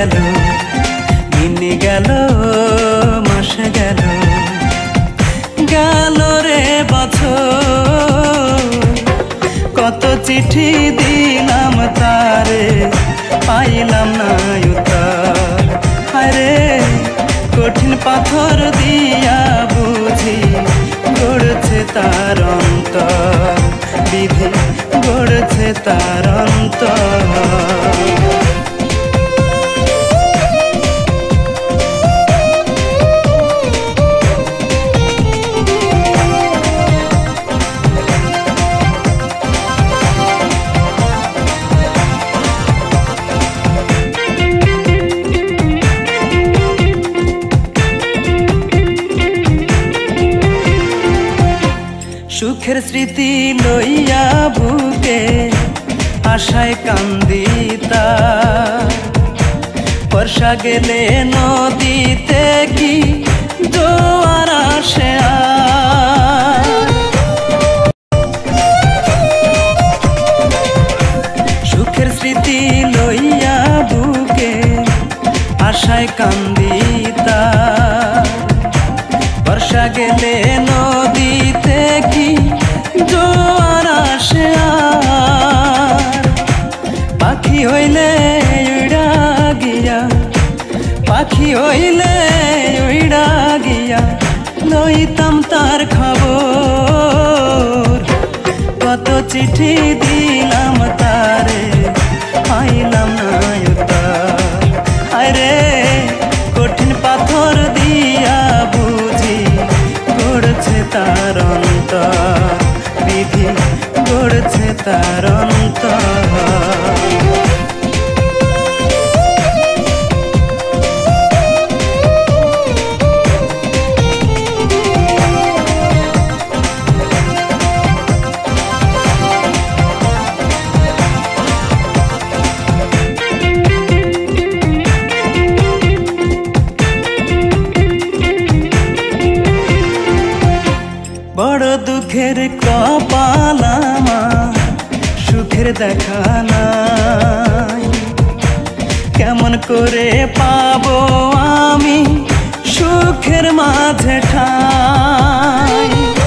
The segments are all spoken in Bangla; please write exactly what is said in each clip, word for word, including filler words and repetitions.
গেল দিন গেল মাস গেল গেল রে বছর কত চিঠি দিলাম তারে পাইলাম না উত্তর হায়রে কঠিন পাথর দিয়া বুঝি গড়ছে তার অন্তর বিধি গড়ছে তার অন্তর সুখের স্মৃতি লইয়া বুকে আশায় কান্দিতা বর্ষা গেলে নদীতে কি জোয়ার আসে সুখের স্মৃতি লইয়া বুকে আশায় কান্দিতা বর্ষা গেলে নদীতে কি জোয়ার আসে পাখি হইলে উড়া গিয়া পাখি হইলে উড়া গিয়া লইতাম তার খবর কত চিঠি দিলাম তারে পাইলাম না উত্তর আরে কঠিন পাথর দিয়া বুঝি গড়ছে তার অন্তর বিধি গড়ছে তার অন্তর বড় দুঃখের কপাল আমার সুখের দেখা নাই কেমন করে পাবো আমি সুখের মাঝে ঠাই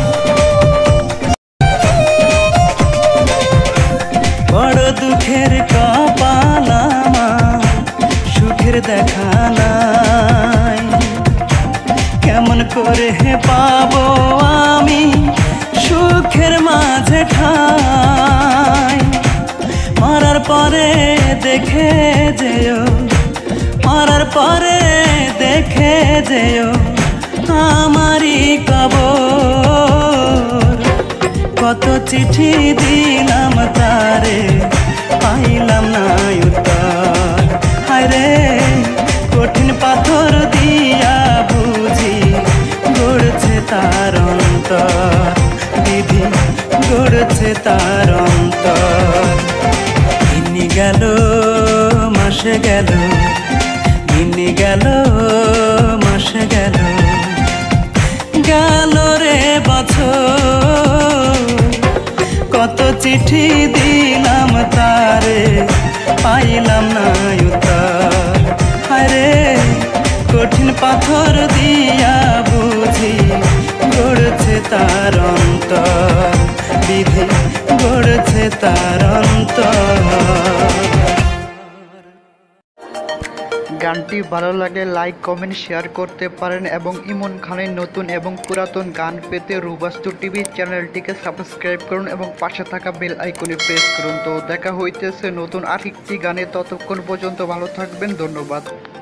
বড় দুঃখের কপাল আমার সুখের দেখা নাই কেমন করে পাবো আমি সুখের মাঝে ঠাই মরার পরে দেখে যেও মরার পরে দেখে যেও আমারই কবর কত চিঠি দিলাম তারে পাইলাম না উত্তর হায়রে কঠিন পাথর দিয়া বুঝি গড়ছে তার অন্তর বিধি গড়ছে তার অন্তর দিন গেল মাস গেল দিন গেল মাস গেল গেল রে বছর কত চিঠি দিলাম তারে পাইলাম না উত্তর হায়রে কঠিন পাথর দিয়া বুঝি গড়ছে তার অন্তর বিধি গড়ছে তার অন্তর গানটি ভালো লাগলে লাইক কমেন্ট শেয়ার করতে পারেন এবং ইমন খানের নতুন এবং পুরাতন গান পেতে রুবাস্তু টিভি চ্যানেলটিকে সাবস্ক্রাইব করুন এবং পাশে থাকা বেল আইকনে প্রেস করুন। তো দেখা হইতেছে নতুন আরেকটি গানে, ততক্ষণ পর্যন্ত ভালো থাকবেন, ধন্যবাদ।